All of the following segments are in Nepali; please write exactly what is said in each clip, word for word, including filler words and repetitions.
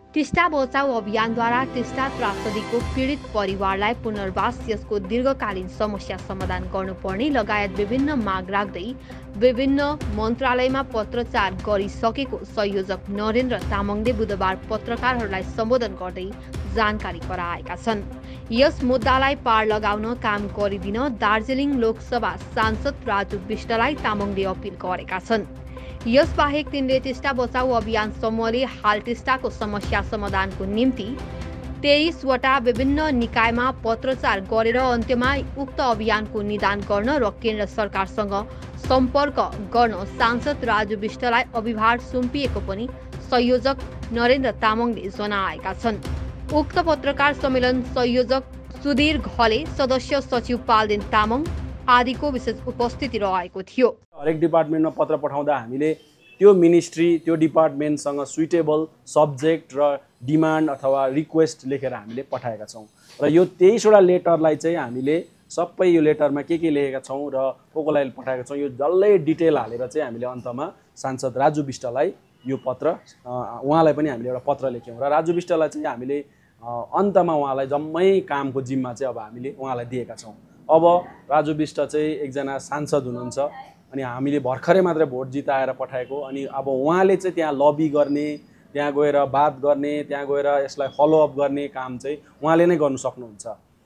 टिस्टा बचाउ अभियानद्वारा टिस्टा त्रासदीको पीडित परिवारलाई पुनर्वास, यसको दीर्घकालीन समस्या समाधान गर्नुपर्ने लगायत विभिन्न माग राख्दै विभिन्न मन्त्रालयमा पत्रचार गरिसकेको संयोजक नरेन्द्र तामाङले बुधबार पत्रकारहरूलाई सम्बोधन गर्दै जानकारी गराएका छन्। यस मुद्दालाई पार लगाउन काम गरिदिन दार्जिलिङ लोकसभा सांसद राजु विष्टलाई तामाङले अपिल गरेका छन्। यसबाहेक तिनले टिस्टा बचाउ अभियान समूहले हाल टिस्टाको समस्या समाधानको निम्ति तेइसवटा विभिन्न निकायमा पत्रचार गरेर अन्त्यमा उक्त अभियानको निदान गर्न र केन्द्र सरकारसँग सम्पर्क गर्न सांसद राजु विष्टलाई अभिभार सुम्पिएको पनि संयोजक नरेन्द्र तामाङले जनाएका छन्। उक्त पत्रकार सम्मेलन संयोजक सुधीर घले, सदस्य सचिव पालदेन तामाङ आदिको विशेष उपस्थिति रहेको थियो। हरेक डिपार्टमेन्टमा पत्र पठाउँदा हामीले त्यो मिनिस्ट्री त्यो डिपार्टमेन्टसँग सुइटेबल सब्जेक्ट र डिमान्ड अथवा रिक्वेस्ट लेखेर हामीले पठाएका छौँ र यो तेइसवटा लेटरलाई चाहिँ हामीले सबै यो लेटरमा के के लेखेका छौँ र को को लागि पठाएका छौँ यो डल्लै डिटेल हालेर चाहिँ हामीले अन्तमा सांसद राजु विष्टलाई यो पत्र उहाँलाई पनि हामीले एउटा पत्र लेख्यौँ र राजु विष्टलाई चाहिँ हामीले अन्तमा उहाँलाई जम्मै कामको जिम्मा चाहिँ अब हामीले उहाँलाई दिएका छौँ। अब राजु विष्ट चाहिँ एकजना सांसद हुनुहुन्छ अनि हामीले भर्खरै मात्र भोट जिताएर पठाएको, अनि अब उहाँले चाहिँ त्यहाँ लबी गर्ने, त्यहाँ गएर बात गर्ने, त्यहाँ गएर यसलाई फलोअप गर्ने काम चाहिँ उहाँले नै गर्नु सक्नुहुन्छ।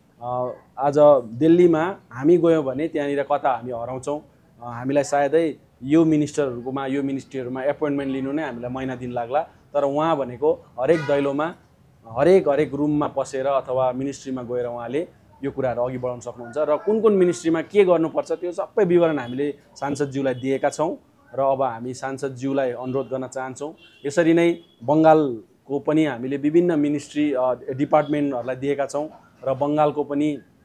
आज दिल्लीमा हामी गयौँ भने त्यहाँनिर कता हामी हराउँछौँ, हामीलाई सायदै यो मिनिस्टरहरूकोमा यो मिनिस्ट्रीहरूमा एपोइन्टमेन्ट लिनु नै हामीलाई महिना दिन लाग्ला, तर उहाँ भनेको हरेक दैलोमा हरेक हरेक रुममा पसेर अथवा मिनिस्ट्रीमा गएर उहाँले यो कुराहरू अघि बढाउन सक्नुहुन्छ र कुन कुन मिनिस्ट्रीमा के गर्नुपर्छ त्यो सबै विवरण हामीले सांसदज्यूलाई दिएका छौँ र अब हामी सांसदज्यूलाई अनुरोध गर्न चाहन्छौँ। यसरी नै बङ्गालको पनि हामीले विभिन्न मिनिस्ट्री डिपार्टमेन्टहरूलाई दिएका छौँ र बङ्गालको पनि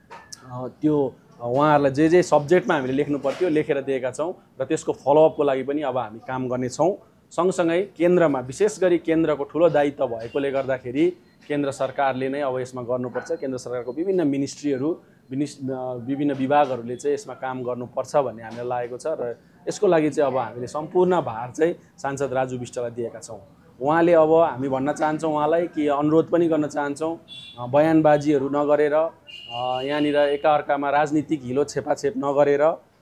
त्यो उहाँहरूलाई जे जे सब्जेक्टमा हामीले लेख्नु पर्थ्यो लेखेर दिएका छौँ र त्यसको फलोअपको लागि पनि अब हामी काम गर्नेछौँ। सँगसँगै केन्द्रमा विशेष गरी केन्द्रको ठुलो दायित्व भएकोले गर्दाखेरि केन्द्र सरकारले नै अब यसमा गर्नुपर्छ। केन्द्र सरकारको विभिन्न मिनिस्ट्रीहरू विभिन्न विभागहरूले चाहिँ यसमा काम गर्नुपर्छ भन्ने हामीलाई लागेको छ र यसको लागि चाहिँ अब हामीले सम्पूर्ण भार चाहिँ सांसद राजु विष्टलाई दिएका छौँ। उहाँले अब हामी भन्न चाहन्छौँ उहाँलाई कि अनुरोध पनि गर्न चाहन्छौँ बयानबाजीहरू नगरेर यहाँनिर एकाअर्कामा राजनीतिक हिलो छेपाछेप नगरेर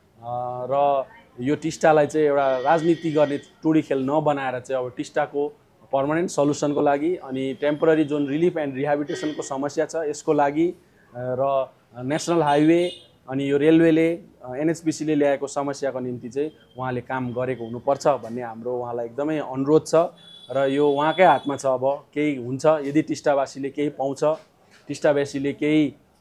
र यो टिस्टालाई चाहिँ एउटा राजनीति गर्ने टुडी खेल नबनाएर चाहिँ अब टिस्टाको पर्मानेन्ट सल्युसनको लागि अनि टेम्पोररी जुन रिलिफ एन्ड रिहेबिलिटेसनको समस्या छ यसको लागि र नेसनल हाइवे अनि यो रेलवेले एनएचपिसीले ल्याएको समस्याको निम्ति चाहिँ उहाँले काम गरेको हुनुपर्छ भन्ने हाम्रो उहाँलाई एकदमै अनुरोध छ र यो उहाँकै हातमा छ। अब केही हुन्छ यदि टिस्टावासीले केही पाउँछ, टिस्टावासीले केही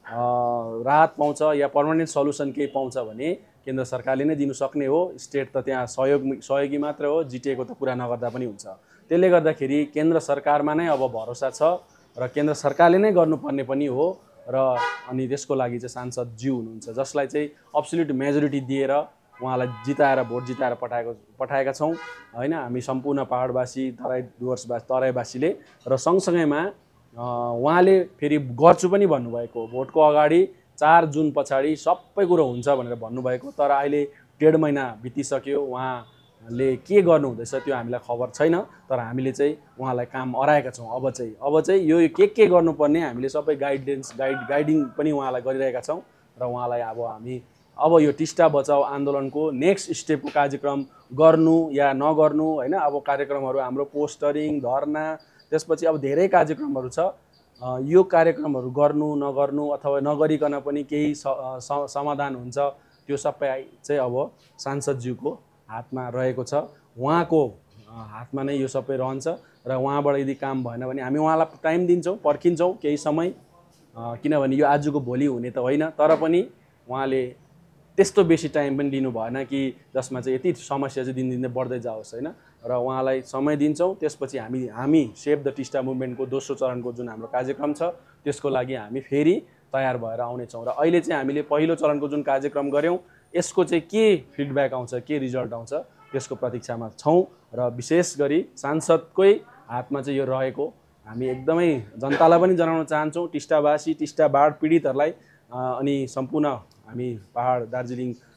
राहत पाउँछ या पर्मानेन्ट सल्युसन केही पाउँछ भने केन्द्र सरकारले नै दिनु सक्ने हो। स्टेट त त्यहाँ सहयोग सहयोगी मात्र हो, जिटिएको त कुरा नगर्दा पनि हुन्छ। त्यसले गर्दाखेरि केन्द्र सरकारमा नै अब भरोसा छ र केन्द्र सरकारले नै गर्नुपर्ने पनि हो र अनि त्यसको लागि चाहिँ सांसदज्यू हुनुहुन्छ जसलाई चाहिँ अब्सोल्युट मेजोरिटी दिएर उहाँलाई जिताएर भोट जिताएर पठाएको पठाएका छौँ होइन। हामी सम्पूर्ण पहाडवासी तराई डुवर्सवासी तराईवासीले र सँगसँगैमा उहाँले फेरि गर्छु पनि भन्नुभएको, भोटको अगाडि चार जुन पछाडि सबै कुरो हुन्छ भनेर भन्नुभएको, तर अहिले डेढ महिना बितिसक्यो उहाँले के गर्नुहुँदैछ त्यो हामीलाई खबर छैन, तर हामीले चाहिँ उहाँलाई काम अराएका छौँ। अब चाहिँ अब चाहिँ यो के के गर्नुपर्ने हामीले सबै गाइडेन्स गाइड गाइडिङ पनि उहाँलाई गरिरहेका छौँ र उहाँलाई अब हामी अब यो टिस्टा बचाउ आन्दोलनको नेक्स्ट स्टेपको कार्यक्रम गर्नु या नगर्नु होइन। अब कार्यक्रमहरू हाम्रो पोस्टरिङ, धर्ना, त्यसपछि अब धेरै कार्यक्रमहरू छ। यो कार्यक्रमहरू गर्नु नगर्नु अथवा नगरिकन पनि केही समाधान हुन्छ त्यो सबै चाहिँ अब सांसदज्यूको हातमा रहेको छ। उहाँको हातमा नै यो सबै रहन्छ र उहाँबाट यदि काम भएन भने हामी उहाँलाई टाइम दिन्छौँ, पर्खिन्छौँ केही समय, किनभने यो आजको भोलि हुने त होइन, तर पनि उहाँले त्यस्तो बेसी टाइम पनि दिनु भएन कि जसमा चाहिँ यति समस्या चाहिँ दिनदिनै बढ्दै जाओस् होइन। र उहाँलाई समय दिन्छौँ। त्यसपछि हामी हामी सेभ द टिस्टा मुभमेन्टको दोस्रो चरणको जुन हाम्रो कार्यक्रम छ त्यसको लागि हामी फेरि तयार भएर आउनेछौँ र अहिले चाहिँ हामीले पहिलो चरणको जुन कार्यक्रम गऱ्यौँ यसको चाहिँ के फिडब्याक आउँछ, के रिजल्ट आउँछ त्यसको प्रतीक्षामा छौँ र विशेष गरी सांसदकै हातमा चाहिँ यो रहेको हामी एकदमै जनतालाई पनि जनाउन चाहन्छौँ। टिस्टावासी, टिस्टा बाढ पीडितहरूलाई अनि सम्पूर्ण हामी पहाड दार्जिलिङ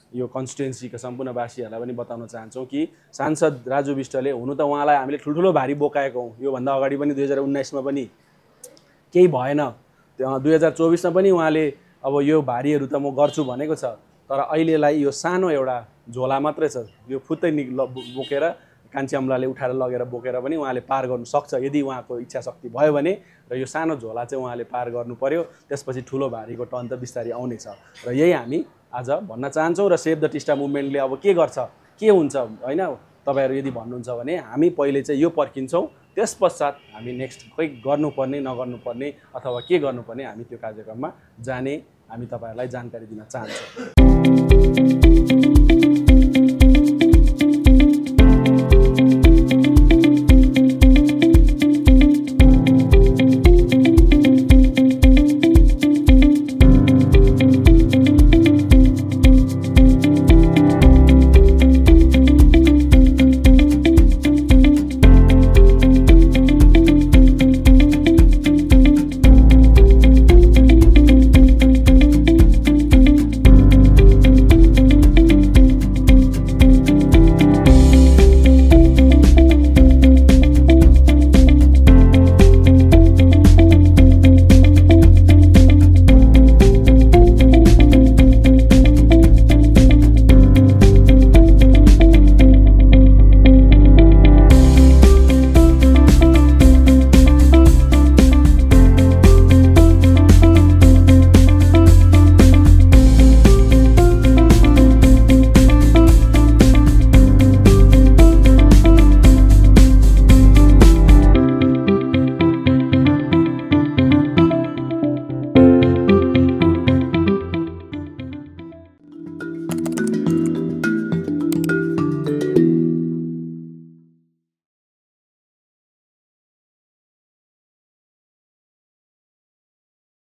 यो कन्स्टिट्युएन्सीका सम्पूर्ण वासीहरूलाई पनि बताउन चाहन्छौँ कि सांसद राजु विष्टले हुनु त उहाँलाई हामीले ठुल्ठुलो भारी बोकाएको हौँ। योभन्दा अगाडि पनि दुई हजार उन्नाइसमा पनि केही भएन, दुई हजार चौबिसमा पनि उहाँले अब यो भारीहरू त म गर्छु भनेको छ, तर अहिलेलाई यो सानो एउटा झोला मात्रै छ, यो फुत्तै नि बोकेर कान्छी अम्लाले उठाएर लगेर बोकेर पनि उहाँले पार गर्नु सक्छ यदि उहाँको इच्छा शक्ति भयो भने। र यो सानो झोला चाहिँ उहाँले पार गर्नु पर्यो, त्यसपछि ठुलो भारीको टन त बिस्तारै आउनेछ। र यही हामी आज भन्न चाहन्छौँ। र सेभ द टिस्टा मुभमेन्टले अब के गर्छ के हुन्छ होइन, तपाईँहरू यदि भन्नुहुन्छ भने हामी पहिले चाहिँ यो पर्खिन्छौँ, त्यस पश्चात हामी नेक्स्ट खोइ गर्नुपर्ने नगर्नुपर्ने अथवा के गर्नुपर्ने हामी त्यो कार्यक्रममा जाने हामी तपाईँहरूलाई जानकारी दिन चाहन्छौँ।